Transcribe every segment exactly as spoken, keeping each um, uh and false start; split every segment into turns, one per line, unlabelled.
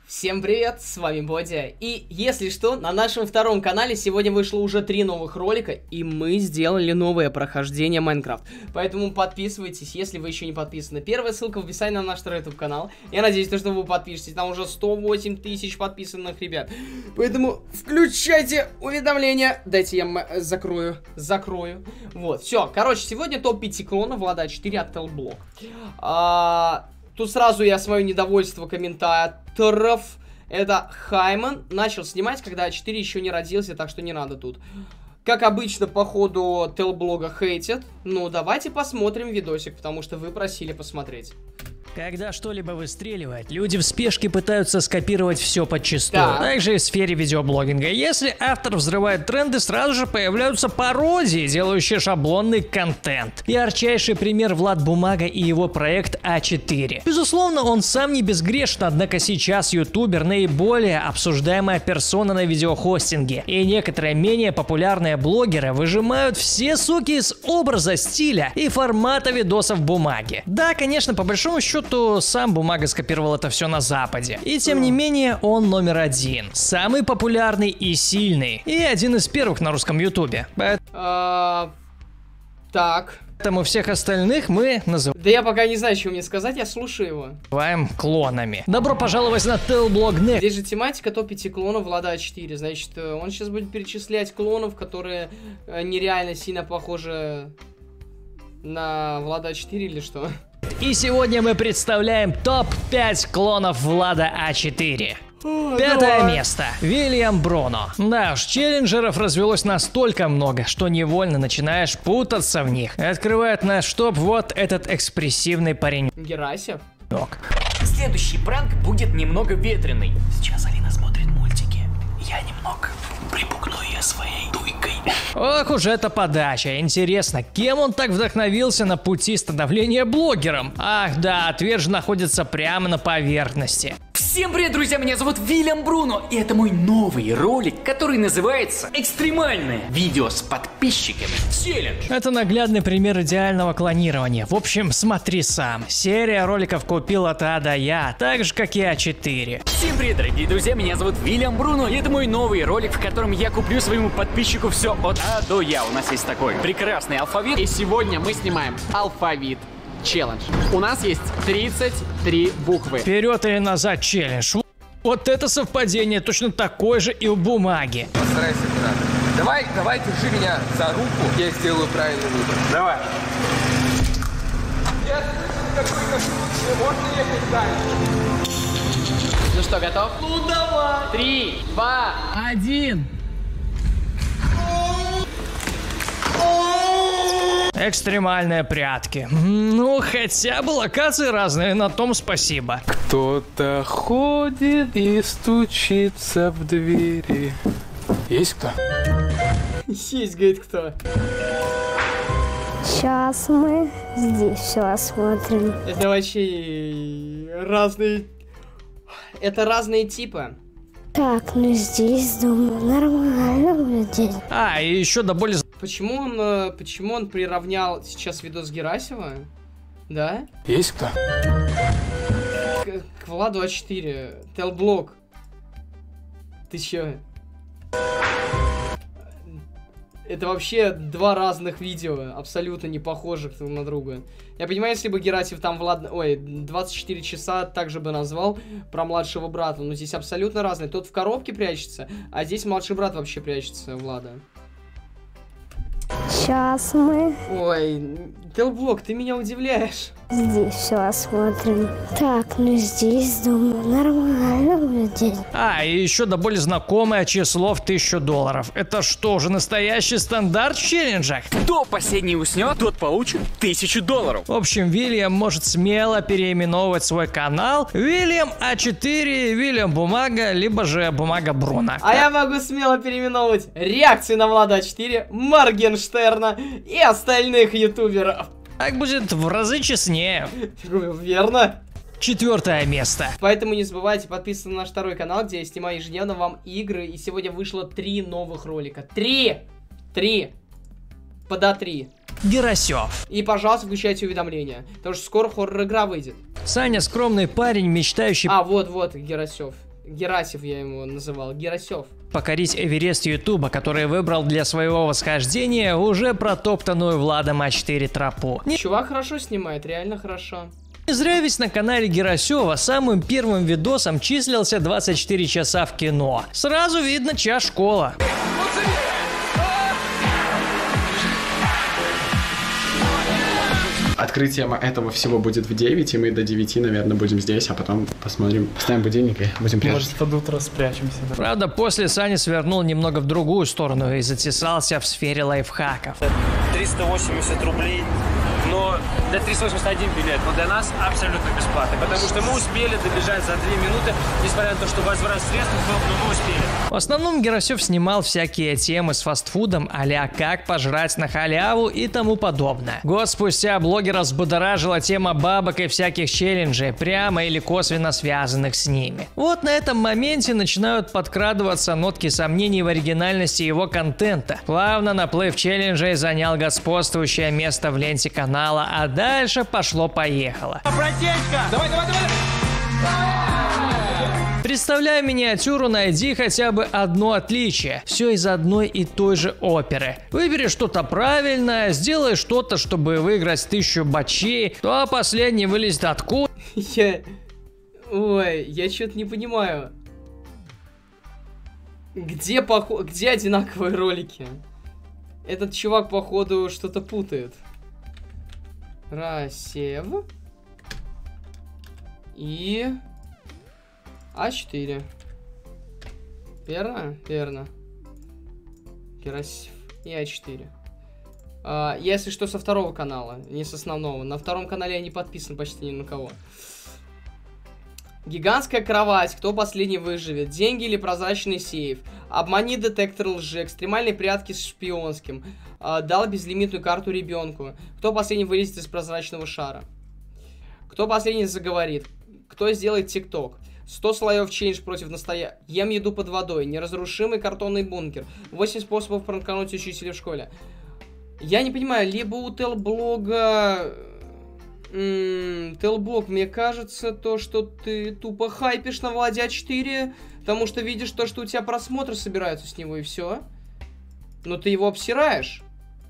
Всем привет, с вами Бодя. И если что, на нашем втором канале сегодня вышло уже три новых ролика, и мы сделали новое прохождение Майнкрафт. Поэтому подписывайтесь, если вы еще не подписаны. Первая ссылка в описании на наш второй ютуб канал. Я надеюсь, что вы подпишетесь, там уже сто восемь тысяч подписанных ребят. Поэтому включайте уведомления. Дайте я закрою, закрою. Вот, все, короче, сегодня топ пять клонов Влада а четыре от Телблок. А... Тут сразу я свое недовольство комментаторов. Это Хайман начал снимать, когда а четыре еще не родился, так что не надо тут. Как обычно, по ходу Телблога хейтят. Ну, давайте посмотрим видосик, потому что вы просили посмотреть.
Когда что-либо выстреливает, люди в спешке пытаются скопировать все подчистую.
Да.
Также и в сфере видеоблогинга. Если автор взрывает тренды, сразу же появляются пародии, делающие шаблонный контент. Ярчайший пример Влад Бумага и его проект а четыре. Безусловно, он сам не безгрешен, однако сейчас ютубер наиболее обсуждаемая персона на видеохостинге. И некоторые менее популярные блогеры выжимают все соки из образа, стиля и формата видосов Бумаги. Да, конечно, по большому счету, то сам Бумага скопировал это все на Западе. И тем не менее, он номер один. Самый популярный и сильный. И один из первых на русском ютубе.
А, так.
Поэтому всех остальных мы называем...
Да я пока не знаю, что мне сказать, я слушаю его.
Называем клонами. Добро пожаловать на Телблог.
Здесь же тематика топ пять клонов Влада а четыре. Значит, он сейчас будет перечислять клонов, которые нереально сильно похожи на Влада а четыре или что?
И сегодня мы представляем топ пять клонов Влада а четыре.
О,
Пятое
давай.
место. Вильям Бруно. Да уж, челленджеров развелось настолько много, что невольно начинаешь путаться в них. Открывает наш топ вот этот экспрессивный парень.
Герасев?
Следующий пранк будет немного ветреный. Сейчас Алина смотрит мультики. Я немного припугну ее своей дуйкой.
Ох уж эта подача. Интересно, кем он так вдохновился на пути становления блогером? Ах да, ответ же находится прямо на поверхности.
Всем привет, друзья, меня зовут Вильям Бруно, и это мой новый ролик, который называется «Экстремальное видео с подписчиками. Челлендж».
Это наглядный пример идеального клонирования. В общем, смотри сам. Серия роликов купил от А до Я, так же как и а четыре.
Всем привет, дорогие друзья, меня зовут Вильям Бруно, и это мой новый ролик, в котором я куплю своему подписчику все от А до Я. У нас есть такой прекрасный алфавит.
И сегодня мы снимаем алфавит челлендж. У нас есть тридцать три буквы.
Вперед или назад челлендж. Вот это совпадение точно такое же и у Бумаги.
Постарайся, брат. Давай, давай, держи меня за руку, я сделаю правильный выбор. Давай. Я слышу, какой конструкции, можно ехать дальше.
Ну что, готов? Ну давай! Три, два, один.
Экстремальные прятки. Ну, хотя бы локации разные, на том спасибо.
Кто-то ходит и стучится в двери. Есть кто?
Есть, говорит, кто?
Сейчас мы здесь все осмотрим.
Это вообще разные... Это разные типы.
Так, ну здесь, думаю, нормально будет.
А, и еще до боли...
Почему он, э, почему он приравнял сейчас видос Герасева? Да?
Есть кто?
К, к Владу а четыре. Телблок. Ты чё? Это вообще два разных видео, абсолютно не похожих друг на друга. Я понимаю, если бы Герасев там Влад... Ой, двадцать четыре часа также бы назвал про младшего брата, но здесь абсолютно разные. Тот в коробке прячется, а здесь младший брат вообще прячется, Влада.
Сейчас мы
Ой, Телблок, ты меня удивляешь.
здесь все осмотрим. Так, ну здесь, думаю, нормально будет.
А, и еще до боли знакомое число в тысячу долларов. Это что же, настоящий стандарт в челленджах?
Кто последний уснет, тот получит тысячу долларов.
В общем, Вильям может смело переименовывать свой канал Вильям а четыре, Вильям Бумага, либо же Бумага Бруно.
А я могу смело переименовывать реакции на Влада а четыре, Моргенштерна и остальных ютуберов.
Так будет в разы честнее.
Верно.
Четвертое место.
Поэтому не забывайте подписываться на наш второй канал, где я снимаю ежедневно вам игры. И сегодня вышло три новых ролика. Три! Три! Пода три.
Герасев.
И, пожалуйста, включайте уведомления, потому что скоро хоррор-игра выйдет.
Саня скромный парень, мечтающий...
А, вот-вот, Герасев. Герасев я его называл, Герасев.
Покорить Эверест Ютуба, который выбрал для своего восхождения уже протоптанную Владом А четыре тропу. Не...
Чувак хорошо снимает, реально хорошо.
Не зря ведь на канале Герасева самым первым видосом числился двадцать четыре часа в кино. Сразу видно, чья школа.
Открытие этого всего будет в девять, и мы до девяти, наверное, будем здесь, а потом посмотрим, поставим будильник и будем прятаться.
Может, под утро спрячемся. Да?
Правда, после Саня свернул немного в другую сторону и затесался в сфере лайфхаков.
триста восемьдесят рублей, но для триста восемьдесят один билет, но для нас абсолютно бесплатный, потому что мы успели добежать за две минуты, несмотря на то, что возврат средств, но мы успели.
В основном Герасев снимал всякие темы с фастфудом, а-ля как пожрать на халяву и тому подобное. Год спустя блогера взбудоражила тема бабок и всяких челленджей, прямо или косвенно связанных с ними. Вот на этом моменте начинают подкрадываться нотки сомнений в оригинальности его контента. Плавно наплыв челленджей занял господствующее место в ленте канала, а дальше пошло-поехало.
Протечка! Давай, давай, давай!
Представляя миниатюру, найди хотя бы одно отличие. Все из одной и той же оперы. Выбери что-то правильное, сделай что-то, чтобы выиграть тысячу бачей, то последний вылезет откуда.
Я... Ой, я что-то не понимаю. Где, похо... Где одинаковые ролики? Этот чувак, походу, что-то путает. Расев. И... А четыре. Верно? Верно. Герасев и А четыре. А, если что, со второго канала, не с основного. На втором канале я не подписан почти ни на кого. Гигантская кровать. Кто последний выживет? Деньги или прозрачный сейф? Обмани детектор лжи. Экстремальные прятки с шпионским. А, дал безлимитную карту ребенку. Кто последний вылезет из прозрачного шара? Кто последний заговорит? Кто сделает тикток? сто слоев челлендж против настоя... Ем еду под водой. Неразрушимый картонный бункер. восемь способов пранкануть учителя в школе. Я не понимаю, либо у Телблога... Телблог, мне кажется, то, что ты тупо хайпишь на Владе А четыре, потому что видишь то, что у тебя просмотры собираются с него, и все. Но ты его обсираешь.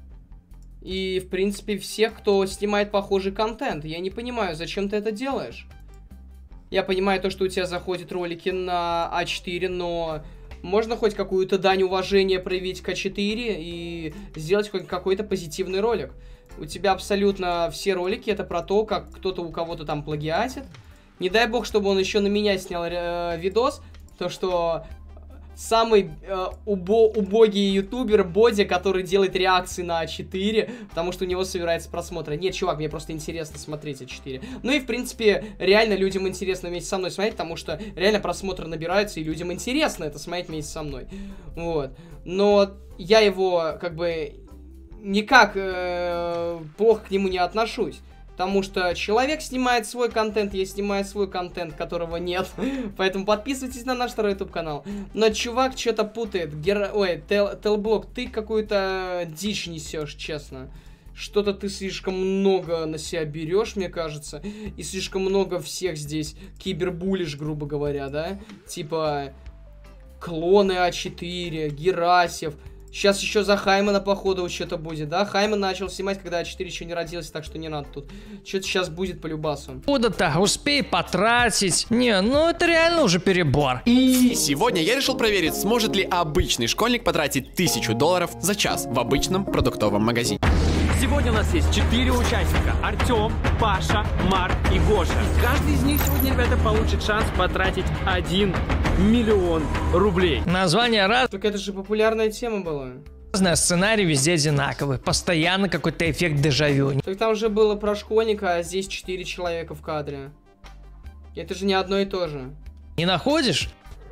И, в принципе, всех, кто снимает похожий контент. Я не понимаю, зачем ты это делаешь. Я понимаю то, что у тебя заходят ролики на А четыре, но можно хоть какую-то дань уважения проявить к А четыре и сделать хоть какой-то позитивный ролик. У тебя абсолютно все ролики это про то, как кто-то у кого-то там плагиатит. Не дай бог, чтобы он еще на меня снял э, видос, то что самый э, убо убогий ютубер Боди, который делает реакции на А четыре, потому что у него собирается просмотры. Нет, чувак, мне просто интересно смотреть А четыре. Ну и, в принципе, реально людям интересно вместе со мной смотреть, потому что реально просмотры набираются, и людям интересно это смотреть вместе со мной. Вот. Но я его, как бы, никак э, плохо к нему не отношусь. Потому что человек снимает свой контент, я снимаю свой контент, которого нет. Поэтому подписывайтесь на наш второй ютуб канал. Но чувак что-то путает. Гер... Ой, Тел... Телблог, ты какую-то дичь несешь, честно. Что-то ты слишком много на себя берешь, мне кажется. И слишком много всех здесь кибербулишь, грубо говоря, да? Типа клоны А четыре, Герасев. Сейчас еще за Хаймана, походу, что-то будет, да? Хайман начал снимать, когда А четыре еще не родился, так что не надо тут. Что-то сейчас будет по любасу.
Куда-то успей потратить. Не, ну это реально уже перебор.
И сегодня я решил проверить, сможет ли обычный школьник потратить тысячу долларов за час в обычном продуктовом магазине.
Сегодня у нас есть четыре участника. Артем, Паша, Марк и Гоша. И каждый из них сегодня, ребята, получит шанс потратить один миллион рублей.
Название раз.
Так это же популярная тема была.
Разные, сценарий везде одинаковый. Постоянно какой-то эффект дежавю.
Так там же было про школьника, а здесь четыре человека в кадре. Это же не одно и то же.
Не находишь?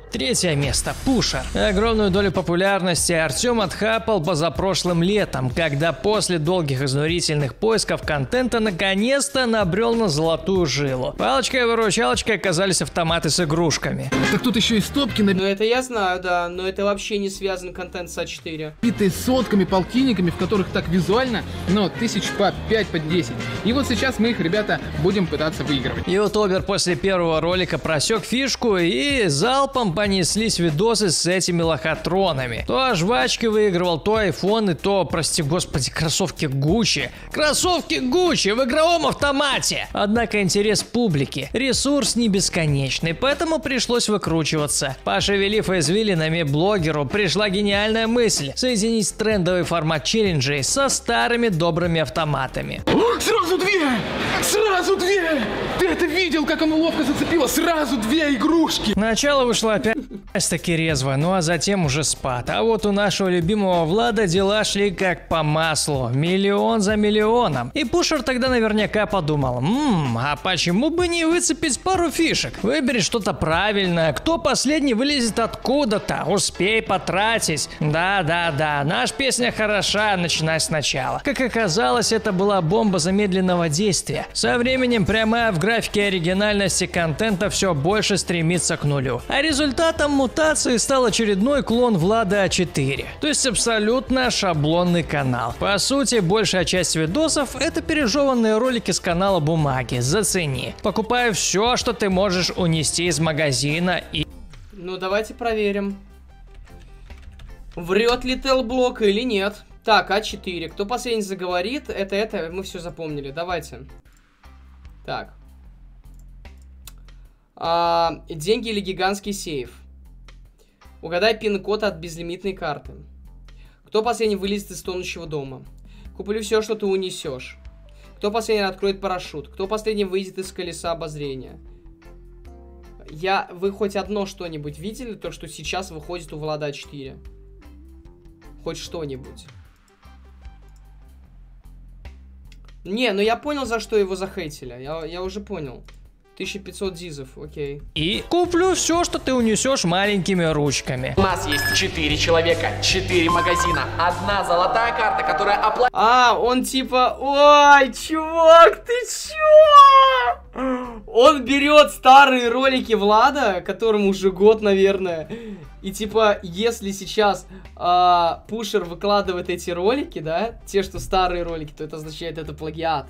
Третье место. Пушер. Огромную долю популярности Артем отхапал позапрошлым летом, когда после долгих изнурительных поисков контента наконец-то набрел на золотую жилу. Палочкой и выручалочкой оказались автоматы с игрушками.
Так тут еще и стопки
Ну это я знаю, да, но это вообще не связан контент с а четыре.
набитые сотками, полтинниками, в которых так визуально, но тысяч по пять, по десять. И вот сейчас мы их, ребята, будем пытаться выигрывать.
Ютубер после первого ролика просек фишку и залпом понеслись видосы с этими лохотронами. То жвачки выигрывал, то айфоны, то, прости господи, кроссовки Гуччи. Кроссовки Гуччи в игровом автомате! Однако интерес публики, ресурс не бесконечный, поэтому пришлось выкручиваться. Пошевелив извилинами, блогеру пришла гениальная мысль соединить трендовый формат челленджей со старыми добрыми автоматами.
О, сразу две! Сразу две! Ты это видел, как оно ловко зацепило? Сразу две игрушки!
Начало вышло опять таки резво, ну а затем уже спад. А вот у нашего любимого Влада дела шли как по маслу, миллион за миллионом. И Пушер тогда наверняка подумал, ммм, а почему бы не выцепить пару фишек? Выбери что-то правильное, кто последний вылезет откуда-то, успей потратить. Да-да-да, наша песня хороша, начинай сначала. Как оказалось, это была бомба замедленного действия. Со временем прямая в графике оригинальности контента все больше стремится к нулю. А результатом мутации стал очередной клон Влада а четыре. То есть абсолютно шаблонный канал. По сути, большая часть видосов это пережеванные ролики с канала Бумаги. Зацени. Покупай все, что ты можешь унести из магазина и...
Ну давайте проверим. Врет ли Телблок или нет? Так, а четыре. Кто последний заговорит? Это, это, мы все запомнили. Давайте. Так. А, деньги или гигантский сейф? Угадай пин-код от безлимитной карты. Кто последний вылезет из тонущего дома? Куплю все, что ты унесешь. Кто последний откроет парашют? Кто последний выйдет из колеса обозрения? Я... Вы хоть одно что-нибудь видели? То, что сейчас выходит у Влада а четыре? Хоть что-нибудь. Не, ну я понял, за что его захейтили. Я, я уже понял. тысяча пятьсот дизов, окей.
И куплю все, что ты унесешь маленькими ручками.
У нас есть четыре человека, четыре магазина, одна золотая карта, которая оплатит...
А, он типа... Ой, чувак, ты чё? Он берет старые ролики Влада, которому уже год, наверное. И типа, если сейчас а, Пушер выкладывает эти ролики, да, те, что старые ролики, то это означает, это плагиат.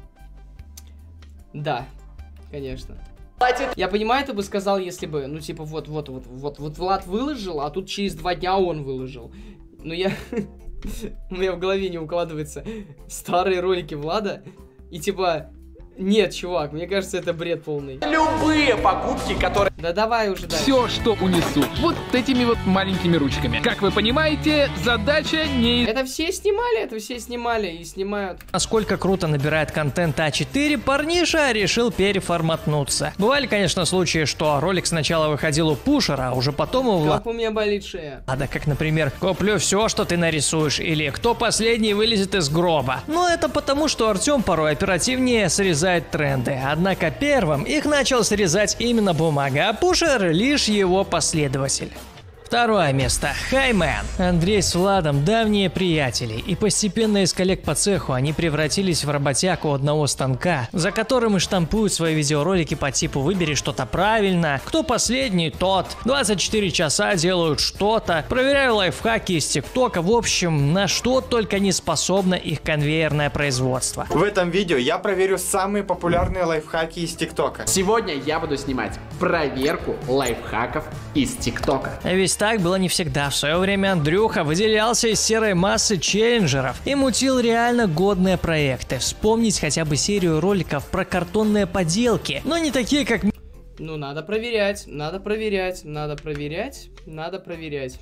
Да. Конечно. Я понимаю, ты бы сказал, если бы, ну, типа, вот, вот, вот, вот, вот Влад выложил, а тут через два дня он выложил. Но я... У меня в голове не укладывается старые ролики Влада. И типа... Нет, чувак, мне кажется, это бред полный.
Любые покупки, которые...
Да давай уже дальше.
Все, что унесу, вот этими вот маленькими ручками. Как вы понимаете, задача не...
Это все снимали, это все снимали и снимают.
Насколько круто набирает контент а четыре, парниша решил переформатнуться. Бывали, конечно, случаи, что ролик сначала выходил у Пушера, а уже потом у Влада.
Как у меня болит шея.
А да, как, например, куплю все, что ты нарисуешь, или кто последний вылезет из гроба. Но это потому, что Артем порой оперативнее срезает тренды. Однако первым их начал срезать именно Бумага, а Пушер лишь его последователь. Второе место. Хаймен. Андрей с Владом давние приятели, и постепенно из коллег по цеху они превратились в работяг у одного станка, за которым и штампуют свои видеоролики по типу «Выбери что-то правильно», «Кто последний, тот», «двадцать четыре часа делают что-то», «Проверяю лайфхаки из ТикТока», в общем, на что только не способно их конвейерное производство.
В этом видео я проверю самые популярные лайфхаки из ТикТока.
Сегодня я буду снимать проверку лайфхаков из ТикТока.
Ведь так было не всегда. В свое время Андрюха выделялся из серой массы челленджеров и мутил реально годные проекты. Вспомнить хотя бы серию роликов про картонные поделки, но не такие, как...
Ну, надо проверять, надо проверять, надо проверять, надо проверять.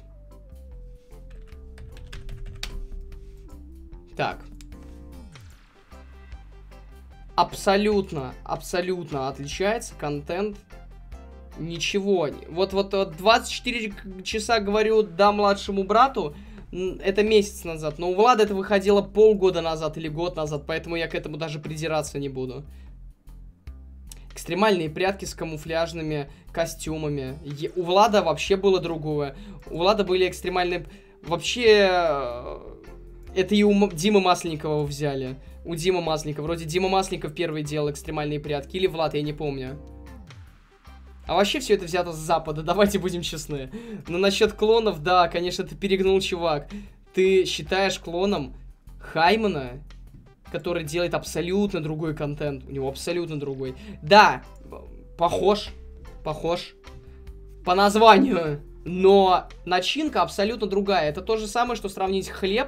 Так. Абсолютно, абсолютно отличается контент. Ничего. Вот, вот, вот двадцать четыре часа говорю да младшему брату, это месяц назад. Но у Влада это выходило полгода назад или год назад, поэтому я к этому даже придираться не буду. Экстремальные прятки с камуфляжными костюмами. Е у Влада вообще было другое. У Влада были экстремальные... Вообще... Это и у Димы Масленникова взяли. У Димы Масленникова. Вроде Дима Масленников первый делал экстремальные прятки. Или Влад, я не помню. А вообще все это взято с Запада, давайте будем честны. Но насчет клонов, да, конечно, ты перегнул, чувак. Ты считаешь клоном Хаймена, который делает абсолютно другой контент. У него абсолютно другой. Да, похож, похож по названию, но начинка абсолютно другая. Это то же самое, что сравнить хлеб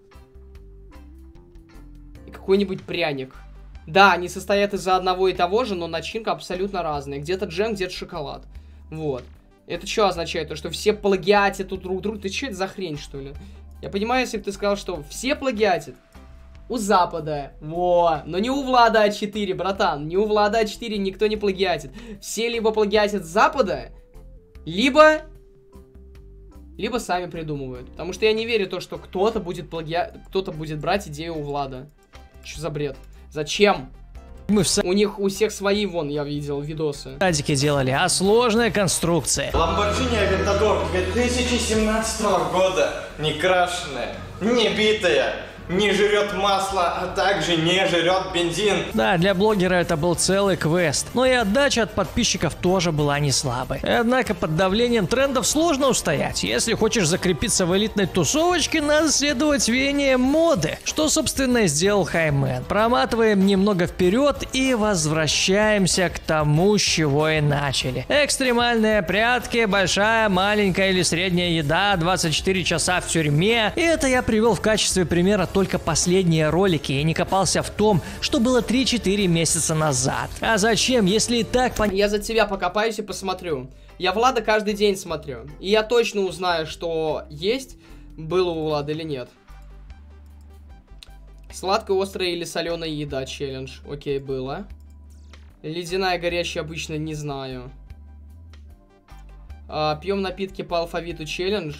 и какой-нибудь пряник. Да, они состоят из-за одного и того же, но начинка абсолютно разная. Где-то джем, где-то шоколад. Вот. Это что означает? То, что все плагиатят тут друг друга. Ты что это за хрень, что ли? Я понимаю, если бы ты сказал, что все плагиатят у Запада. Во. Но не у Влада а четыре, братан. Не у Влада а четыре никто не плагиатит. Все либо плагиатят с Запада, либо... Либо сами придумывают. Потому что я не верю в то, что кто-то будет плагиа... кто-то будет брать идею у Влада. Что за бред? Зачем?
Мы в
У них у всех свои, вон, я видел видосы.
садике делали, а сложная конструкция.
Lamborghini Aventador две тысячи семнадцатого года. Не крашеная, не битая, не жрет масло, а также не жрет бензин.
Да, для блогера это был целый квест. Но и отдача от подписчиков тоже была не слабой. Однако под давлением трендов сложно устоять. Если хочешь закрепиться в элитной тусовочке, надо следовать веяниям моды. Что, собственно, и сделал Хаймен. Проматываем немного вперед и возвращаемся к тому, с чего и начали. Экстремальные прятки, большая, маленькая или средняя еда, двадцать четыре часа в тюрьме. И это я привел в качестве примера только последние ролики и не копался в том, что было три-четыре месяца назад. А зачем, если и так понятно?
Я за тебя покопаюсь и посмотрю. Я Влада каждый день смотрю. И я точно узнаю, что есть, было у Влада или нет. Сладкая, острая или соленая еда челлендж. Окей, было. Ледяная, горячая обычно не знаю. А, пьем напитки по алфавиту челлендж.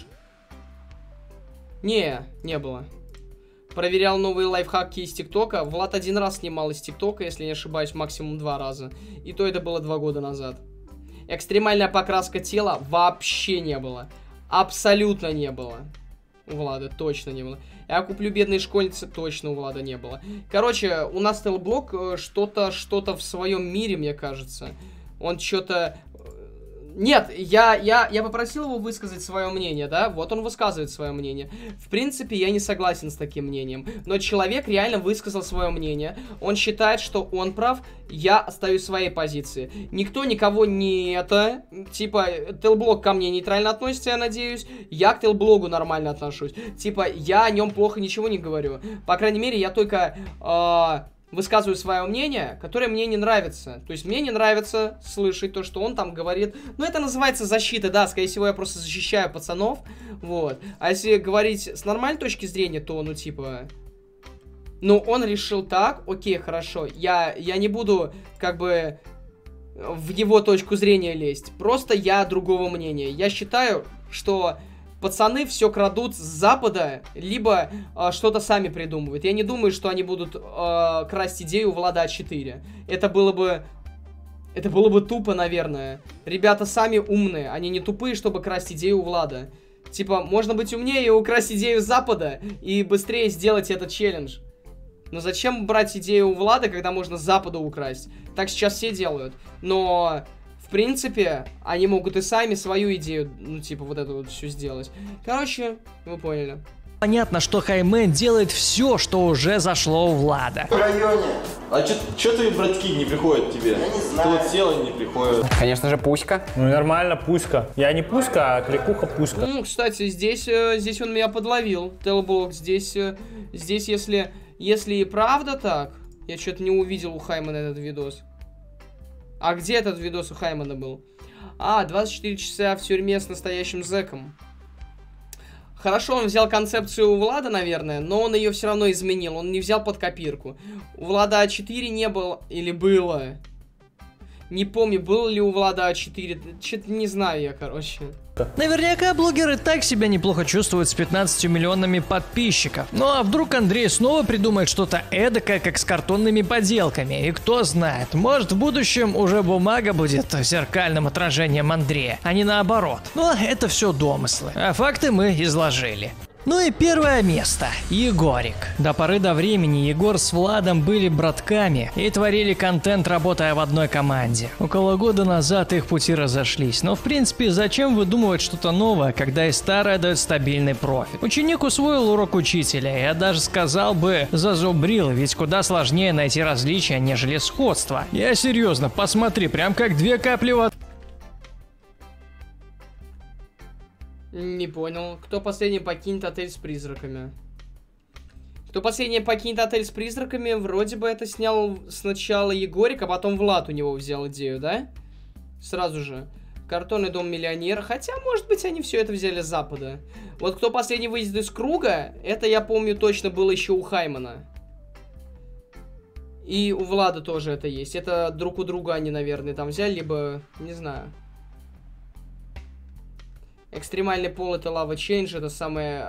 Не, не было. Проверял новые лайфхаки из ТикТока. Влад один раз снимал из ТикТока, если не ошибаюсь, максимум два раза. И то это было два года назад. Экстремальная покраска тела вообще не было. Абсолютно не было. У Влада точно не было. Я куплю бедные школьницы, точно у Влада не было. Короче, у нас Телблок что-то, что-то в своем мире, мне кажется. Он что-то... Нет, я, я, я попросил его высказать свое мнение, да? Вот он высказывает свое мнение. В принципе, я не согласен с таким мнением. Но человек реально высказал свое мнение. Он считает, что он прав. Я остаюсь в своей позиции. Никто никого не это... Типа, Телблог ко мне нейтрально относится, я надеюсь. Я к Телблогу нормально отношусь. Типа, я о нем плохо ничего не говорю. По крайней мере, я только... Э высказываю свое мнение, которое мне не нравится. То есть мне не нравится слышать то, что он там говорит. Ну, это называется защита, да, скорее всего, я просто защищаю пацанов. Вот. А если говорить с нормальной точки зрения, то, ну, типа... Ну, он решил так, окей, хорошо. Я, я не буду, как бы, в его точку зрения лезть. Просто я другого мнения. Я считаю, что... Пацаны все крадут с Запада, либо э, что-то сами придумывают. Я не думаю, что они будут э, красть идею Влада а четыре. Это было бы... Это было бы тупо, наверное. Ребята сами умные, они не тупые, чтобы красть идею у Влада. Типа, можно быть умнее и украсть идею Запада, и быстрее сделать этот челлендж. Но зачем брать идею у Влада, когда можно с Запада украсть? Так сейчас все делают. Но... В принципе, они могут и сами свою идею, ну, типа, вот это вот все сделать. Короче, вы поняли.
Понятно, что Хаймен делает все, что уже зашло у Влада.
В районе. А что твои братки не приходят тебе? Я не знаю. Кто сел и не приходит?
Конечно же, Пуська. Ну, нормально, Пуська. Я не Пуська, а Кликуха Пуська.
Ну, кстати, здесь, э, здесь он меня подловил, Телблок. Здесь, э, здесь, если, если и правда так, я что-то не увидел у Хаймена этот видос. А где этот видос у Хаймена был? А, двадцать четыре часа в тюрьме с настоящим зэком. Хорошо, он взял концепцию у Влада, наверное, но он ее все равно изменил. Он не взял под копирку. У Влада а четыре не было, или было. Не помню, был ли у Влада а четыре. Что-то не знаю я, короче.
Наверняка блогеры так себя неплохо чувствуют с пятнадцатью миллионами подписчиков. Ну а вдруг Андрей снова придумает что-то эдакое, как с картонными поделками. И кто знает, может в будущем уже бумага будет зеркальным отражением Андрея, а не наоборот. Но это все домыслы. А факты мы изложили. Ну и первое место. Егорик. До поры до времени Егор с Владом были братками и творили контент, работая в одной команде. Около года назад их пути разошлись, но в принципе зачем выдумывать что-то новое, когда и старое дает стабильный профит? Ученик усвоил урок учителя, я даже сказал бы зазубрил, ведь куда сложнее найти различия, нежели сходства. Я серьезно, посмотри, прям как две капли воды.
Не понял. Кто последний покинет отель с призраками? Кто последний покинет отель с призраками, вроде бы это снял сначала Егорик, а потом Влад у него взял идею, да? Сразу же. Картонный дом миллионера. Хотя, может быть, они все это взяли с Запада. Вот кто последний выйдет из круга, это, я помню, точно было еще у Хаймана. И у Влада тоже это есть. Это друг у друга они, наверное, там взяли, либо, не знаю. Экстремальный пол — это Lava Change, это самое...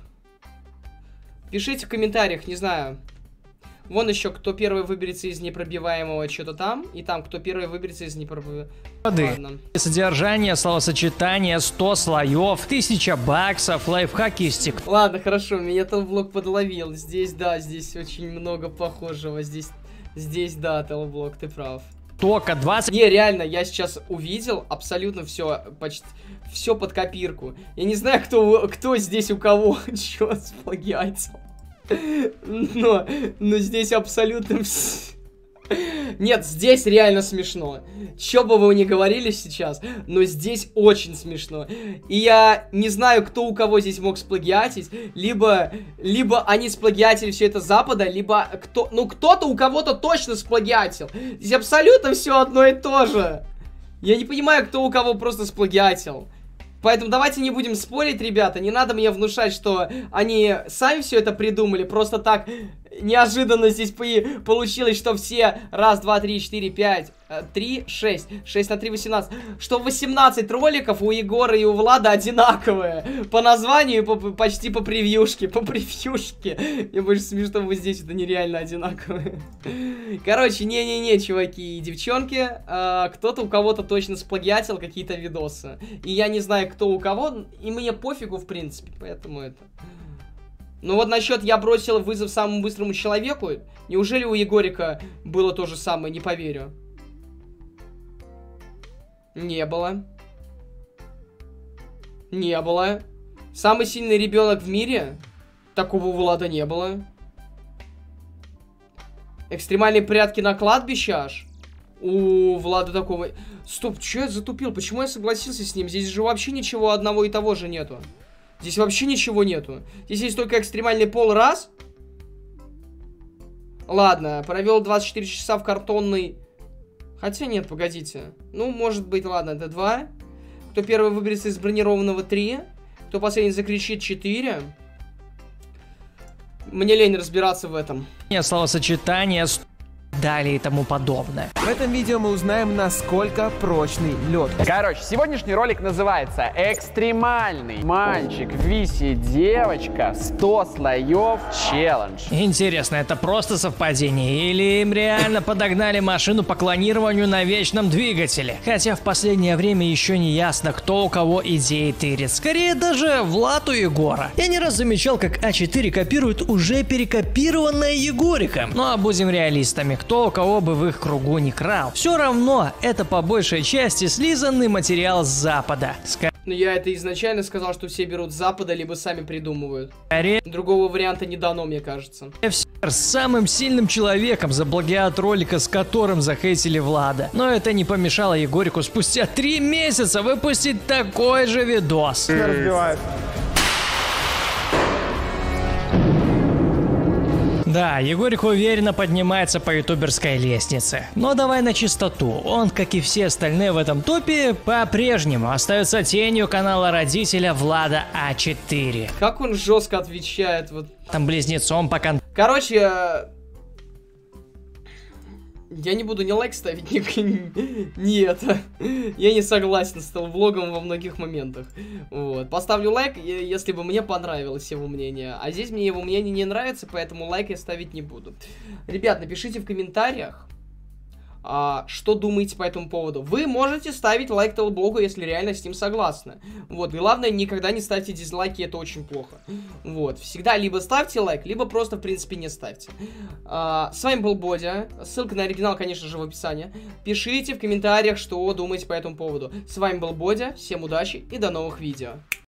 Пишите в комментариях, не знаю. Вон еще, кто первый выберется из непробиваемого, что-то там. И там, кто первый выберется из непробиваемого...
Ладно. Содержание, словосочетание, сто слоев, тысяча баксов, лайфхаки из тик.
Ладно, хорошо, меня Телблок подловил. Здесь, да, здесь очень много похожего. Здесь, здесь, да, Телблок, ты прав.
Только двадцать...
Не, реально, я сейчас увидел абсолютно все, почти все под копирку. Я не знаю, кто, кто здесь у кого что сплагиатил. Но, но здесь абсолютно все... Нет, здесь реально смешно. Что бы вы ни говорили сейчас, но здесь очень смешно. И я не знаю, кто у кого здесь мог сплагиатить. Либо, либо они сплагиатили все это с Запада, либо кто... Ну, кто-то у кого-то точно сплагиатил. Здесь абсолютно все одно и то же. Я не понимаю, кто у кого просто сплагиатил. Поэтому давайте не будем спорить, ребята. Не надо мне внушать, что они сами все это придумали. Просто так неожиданно здесь получилось, что все раз, два, три, четыре, пять, три, шесть. шесть на три, восемнадцать. Что восемнадцать роликов у Егора и у Влада одинаковые. По названию и по, почти по превьюшке. По превьюшке. Мне больше смешно, что здесь это нереально одинаковые. Короче, не-не-не, чуваки и девчонки. А, кто-то у кого-то точно сплагиатил какие-то видосы. И я не знаю, кто у кого. И мне пофигу, в принципе. Поэтому это... Ну вот насчет я бросил вызов самому быстрому человеку. Неужели у Егорика было то же самое? Не поверю. Не было. Не было. Самый сильный ребенок в мире? Такого у Влада не было. Экстремальные прятки на кладбище аж? У Влада такого... Стоп, что я затупил? Почему я согласился с ним? Здесь же вообще ничего одного и того же нету. Здесь вообще ничего нету. Здесь есть только экстремальный пол раз. Ладно, провел двадцать четыре часа в картонной... Хотя нет, погодите. Ну, может быть, ладно, это два. Кто первый выберется из бронированного три. Кто последний закричит четыре. Мне лень разбираться в этом.
Словосочетание... Далее и тому подобное.
В этом видео мы узнаем, насколько прочный лед.
Короче, сегодняшний ролик называется «Экстремальный мальчик Виси девочка сто слоев челлендж».
Интересно, это просто совпадение или им реально подогнали машину по клонированию на вечном двигателе? Хотя в последнее время еще не ясно, кто у кого идеи тырит. Скорее даже Влад у Егора. Я не раз замечал, как а четыре копирует уже перекопированное Егориком. Ну а будем реалистами. Кто у кого бы в их кругу не крал. Все равно это по большей части слизанный материал с Запада. Ска...
Но я это изначально сказал, что все берут с Запада, либо сами придумывают.
Скорее...
Другого варианта не дано, мне кажется.
С самым сильным человеком за плагиат ролика, с которым захейтили Влада. Но это не помешало Егорику спустя три месяца выпустить такой же видос.
Разбивает.
Да, Егорик уверенно поднимается по ютуберской лестнице. Но давай на чистоту, он, как и все остальные в этом топе, по-прежнему остается тенью канала родителя Влада а четыре.
Как он жестко отвечает, вот.
Там близнецом пока...
Короче, Я не буду ни лайк ставить, ни, ни это. Я не согласен с телвлогом во многих моментах. Вот. Поставлю лайк, если бы мне понравилось его мнение. А здесь мне его мнение не нравится, поэтому лайк я ставить не буду. Ребят, напишите в комментариях, а, что думаете по этому поводу. Вы можете ставить лайк телблогу, если реально с ним согласны. Вот, главное, никогда не ставьте дизлайки, это очень плохо. Вот, всегда либо ставьте лайк, либо просто, в принципе, не ставьте. а, С вами был Бодя. Ссылка на оригинал, конечно же, в описании. Пишите в комментариях, что думаете по этому поводу. С вами был Бодя, всем удачи и до новых видео.